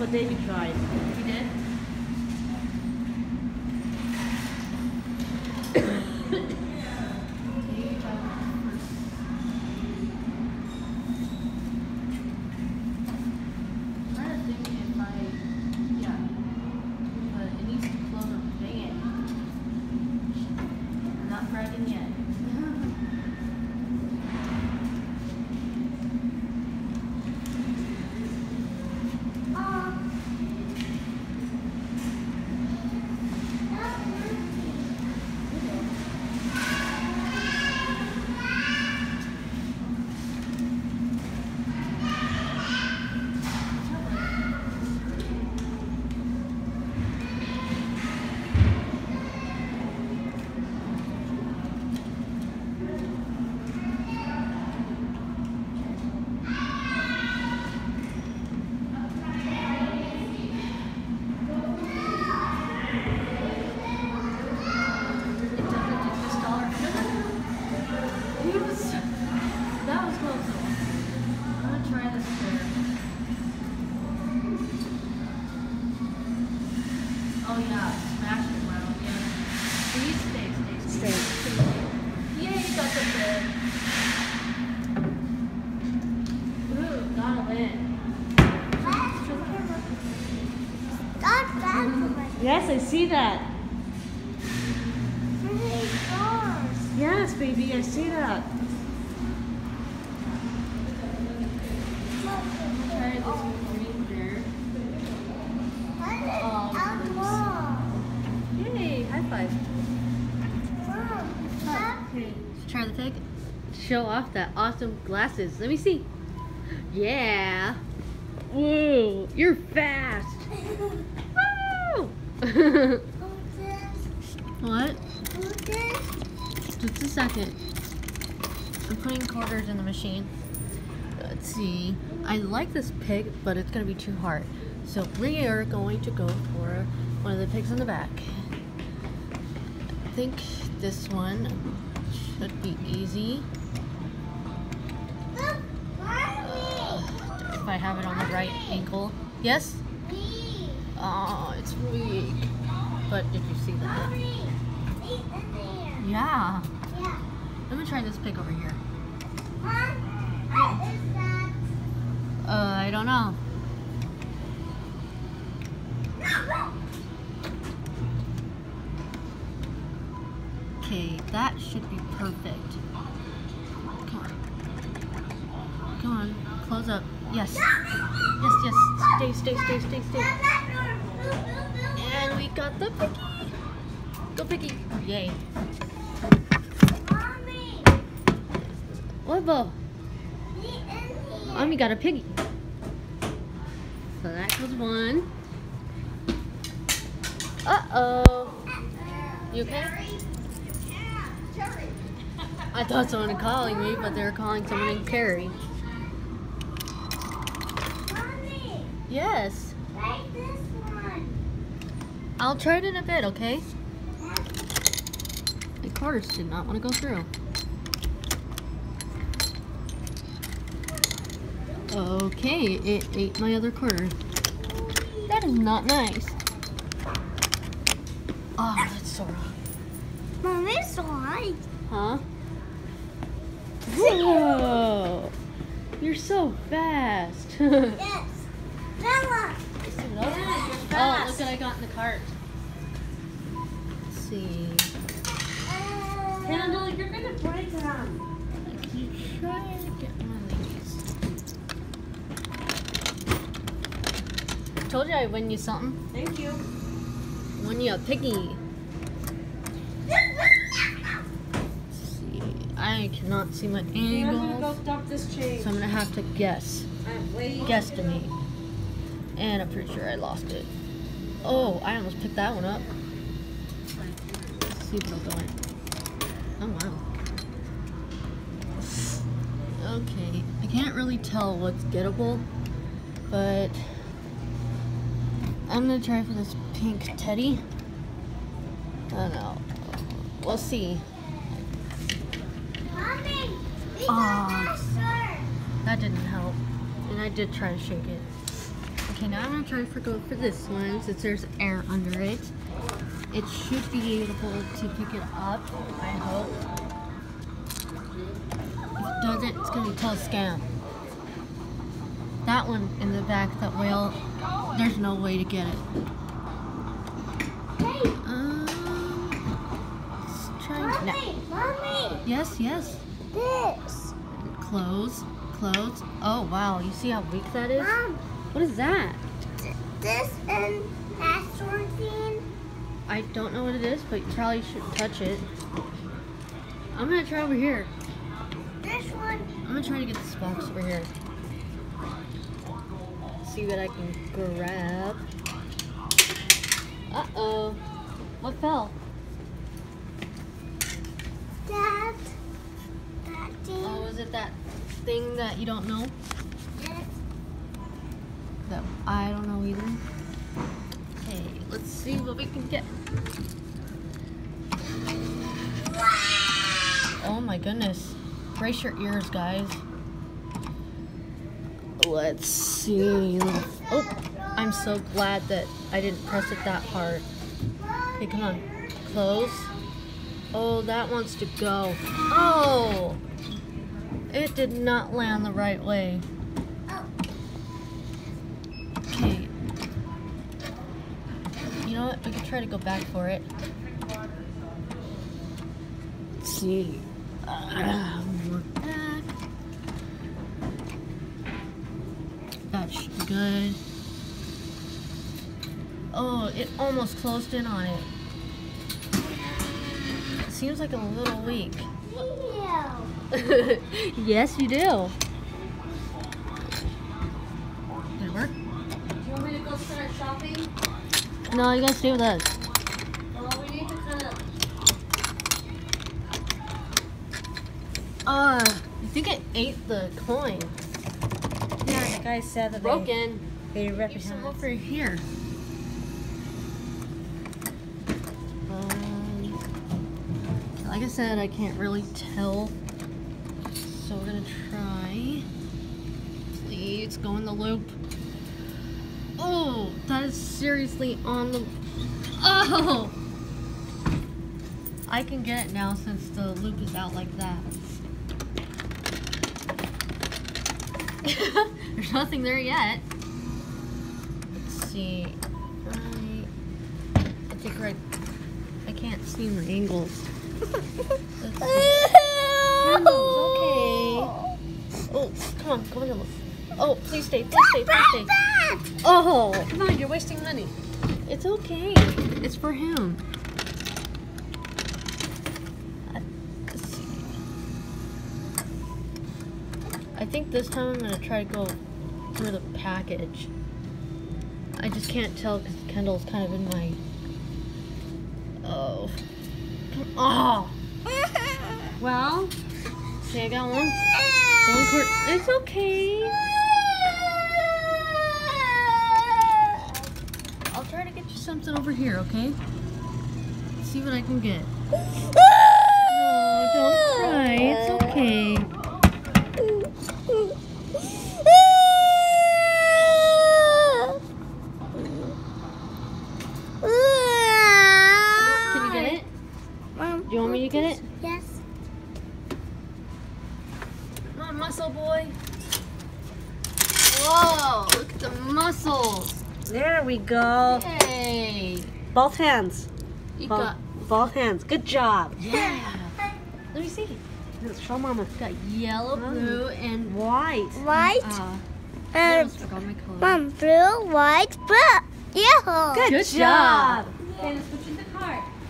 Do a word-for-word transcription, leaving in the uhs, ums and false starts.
what Davey tried. You did? Oh yeah, smash it, Milo. Yeah. Please stay, stay, stay. Stay. Yay, you got the bed. Ooh, got a win. Stop that. Yes, I see that. Three cars. Yes, baby, I see that. Try this green beer. Yay, high five. Okay, let's try the pig. Show off that awesome glasses. Let me see. Yeah. Whoa, you're fast. Woo! What? Just a second. I'm putting quarters in the machine. Let's see. I like this pig, but it's going to be too hard. So we are going to go for one of the pigs in the back. I think this one should be easy. Uh, if I have it on the right ankle. Yes? Oh, it's weak. But did you see that? Yeah. Let me try this pig over here. Uh, I don't know. Okay, that should be perfect. Come on. Come on, close up. Yes. Yes, yes. Stay, stay, stay, stay, stay. And we got the piggy. Go piggy. Yay. What, Bo? Mommy got a piggy. So that goes one. Uh-oh. You okay? I thought someone was calling me, but they were calling someone named Carrie. Mommy, Yes. like this one. I'll try it in a bit, okay? The quarters did not want to go through. Okay, it ate my other quarter. That is not nice. Oh, that's so wrong. Mommy, it's alright. Huh? Whoa! You're so fast. Yes. Bella. Oh, look what I got in the cart. Let's see. Candle, you're gonna break them. I keep trying to get one of these. Told you I'd win you something. Thank you. Win you a piggy. I cannot see my I'm gonna go angle, dump this chain. so I'm gonna have to guess. I'm way Guesstimate. And I'm pretty sure I lost it. Oh, I almost picked that one up. Let's see if it'll go in. Oh wow. Okay, I can't really tell what's gettable, but I'm gonna try for this pink teddy. I don't know. We'll see. Mommy, we Aw. got that shirt. That didn't help. And I did try to shake it. Okay, now I'm gonna try for go for this one since there's air under it. It should be able to pick it up, I hope. If it doesn't, it's gonna be total scam. That one in the back, that whale, there's no way to get it. Hey, Um, let's try no. mommy, mommy, Yes, yes. this. Close, close. Oh wow, you see how weak that is? Mom, What is that? th- this and that sort of thing. I don't know what it is, but you probably shouldn't touch it. I'm gonna try over here. This one. I'm gonna try to get this box over here. See what I can grab. Uh-oh. What fell? That. That thing. Oh, is it that thing that you don't know? This. That I don't know either. Okay, let's see what we can get. Oh my goodness. Brace your ears, guys. Let's see. Oh, I'm so glad that I didn't press it that hard. Okay, come on. Close. Oh, that wants to go. Oh! It did not land the right way. Okay. You know what? We can try to go back for it. Let's see. Uh, we're back. That should be good. Oh, it almost closed in on it. It seems like a little weak. Ew. Yes, you do. Did it work? Do you want me to go start shopping? No, you gotta stay with us. Well, we need to kind of. Uh, I think it ate the coin. Yeah, the guy said that Broken. they, they Keep represent. some over here. Um, like I said, I can't really tell. So we're gonna try. Please go in the loop. Oh, that is seriously on the. Oh! I can get it now since the loop is out like that. There's nothing there yet. Let's see. I, I think right. I can't see my angles. Let's see. Candles, okay. Oh, come on, come on, come on. Oh, please stay, please stay, please stay. Oh, come on, you're wasting money. It's okay. It's for him. Uh, Let's see. I think this time I'm gonna try to go through the package. I just can't tell because Kendall's kind of in my. Oh. Come- Oh. Well, Okay, I got one. One quart. It's okay. I'll try to get you something over here, okay? See what I can get. No, don't cry. It's okay. Can you get it? Mom, Do you want me to get it? yes. Come on, muscle boy. Whoa, look at the muscles. there we go. Yay. Both hands. You Both, got, both hands. Good job. yeah. Let me see. Let's show Mama. Got yellow, blue, and White. White. uh, I And almost forgot my color. Mom, blue, white, blue, yellow. Good, Good job. job. Okay, let's put you in the cart.